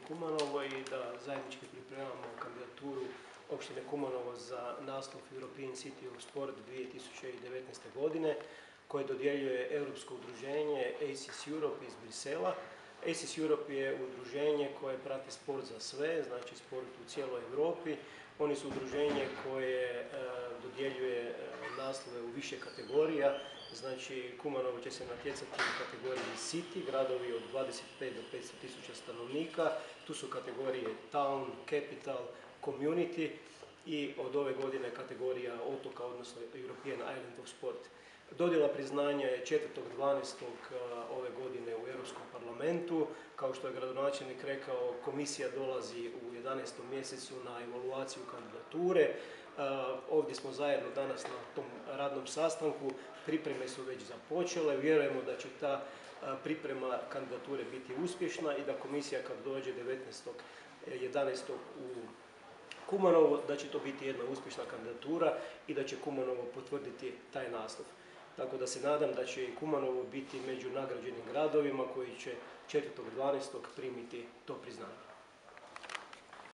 Kumanovo i da zajednički pripremamo kandidaturu opštine Kumanovo za naslov European City of Sport 2019. godine koje dodjeljuje Europsko udruženje ACES Europe iz Brisela. ACES Europe je udruženje koje prati sport za sve, znači sport u cijeloj Europi. Oni su udruženje koje dodjeljuje naslove u više kategorija, znači Kumanovo će se natjecati u kategoriji City, gradovi od 25 do 500 tisuća stanovnika. Tu su kategorije Town, Capital, Community i od ove godine kategorija otoka, odnosno European Island of Sport. Dodjela priznanja je 4.12. ove godine u Europskom parlamentu. Kao što je gradonačelnik rekao, komisija dolazi u 11. mjesecu na evaluaciju kandidature. Ovdje smo zajedno danas na tom radnom sastanku. Pripreme su već započele. Vjerujemo da će ta priprema kandidature biti uspješna i da komisija kad dođe 19.11. u Kumanovo, da će to biti jedna uspješna kandidatura i da će Kumanovo potvrditi taj naslov. Tako da se nadam da će i Kumanovo biti među nagrađenim gradovima koji će 4.12. primiti to priznanje.